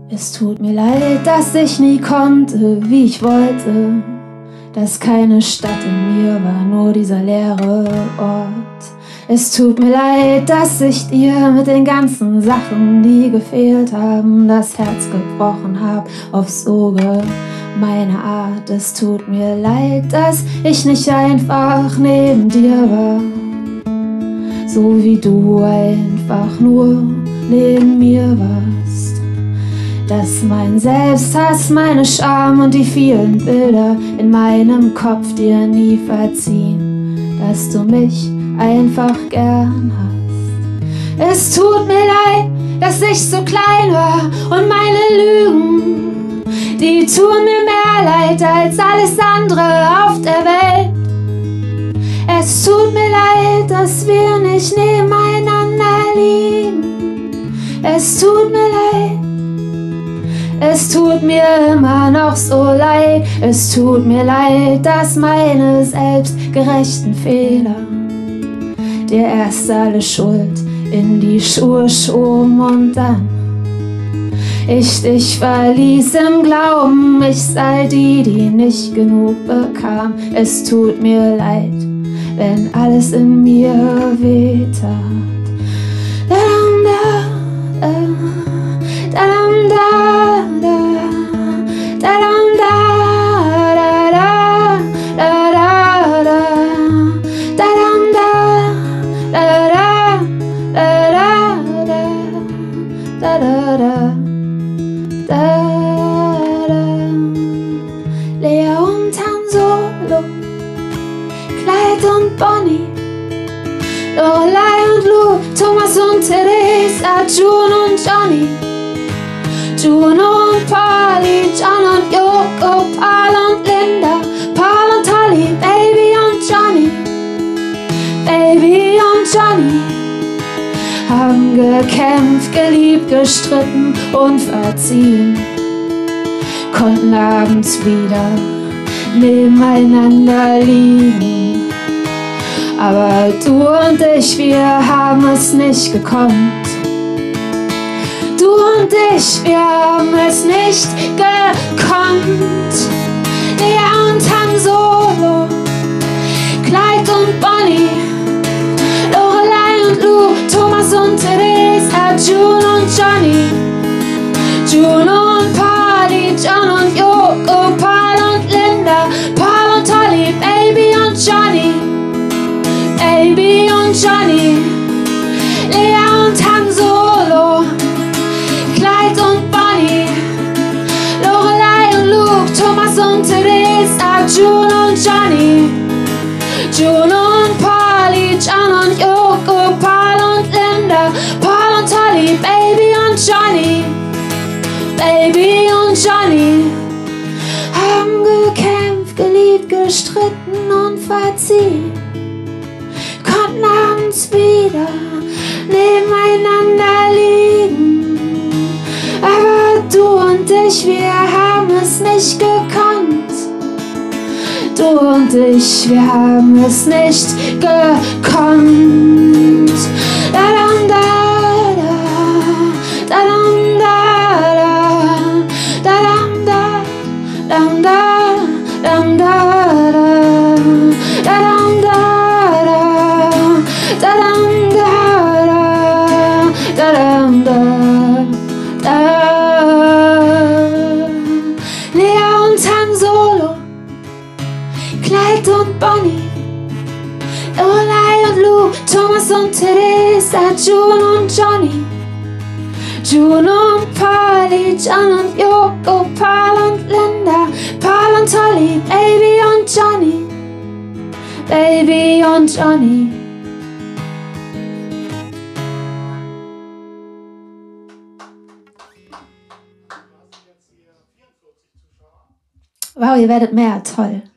Es tut mir leid, dass ich nie konnte, wie ich wollte, dass keine Stadt in mir war, nur dieser leere Ort. Es tut mir leid, dass ich dir mit den ganzen Sachen, die gefehlt haben, das Herz gebrochen hab auf so gemeine Art. Es tut mir leid, dass ich nicht einfach neben dir war, so wie du einfach nur neben mir warst. Dass mein Selbsthass, meine Scham und die vielen Bilder in meinem Kopf dir nie verziehen, dass du mich einfach gern hast. Es tut mir leid, dass ich so klein war und meine Lügen, die tun mir mehr leid als alles andere auf der Welt. Es tut mir leid, dass wir nicht nebeneinander liegen. Es tut mir leid. Es tut mir immer noch so leid. Es tut mir leid, dass meine selbstgerechten Fehler dir erst alle Schuld in die Schuhe schoben und dann ich dich verließ im Glauben, ich sei die, die nicht genug bekam. Es tut mir leid, wenn alles in mir wehtat. Lea und Han Solo, Clyde und Bonnie, Lorelei und Lou, Thomas und Teresa, June und Johnny, Juno und Polly, John und Yoko, Paul und Linda, Paul und Holly, Baby und Johnny, Baby und Johnny haben gekämpft, geliebt, gestritten und verziehen, konnten abends wieder nebeneinander liegen. Aber du und ich, wir haben es nicht gekonnt. Du und ich, wir haben es nicht gekonnt. Lea und Han Solo, Clyde und Bonnie, Lorelei und Lou, Thomas und Teresa, June und Johnny, Juno und Polly, John und Yoko, Paul und Linda, Paul und Holly, Baby und Johnny, Baby und Johnny, Lea und Han Solo, Clyde und Bonnie, Lorelei und Luke, Thomas und Teresa, June und Johnny, Juno und Polly, John und Yoko, Paul und Linda, Paul und Holly, Baby und Johnny, Baby und Johnny haben gekämpft, geliebt, gestritten und verziehen, konnten abends wieder nebeneinander liegen. Aber du und ich, wir haben es nicht gekonnt. Du und ich, wir haben es nicht gekonnt. Da-dam, da-da, da-dam, da-da, da-dam, da-dam, da-dam, da-da, da-dam, da-da, da-dam, da-da, da-dam, da-da. Lea und Han Solo, Clyde und Bonnie, Lorelei und Lou, Thomas und Teresa, June und Johnny, Juno und Polly, John und Yoko, Paul und Linda, Paul und Holly, Baby und Johnny, Baby und Johnny. Wow, ihr werdet mehr, toll.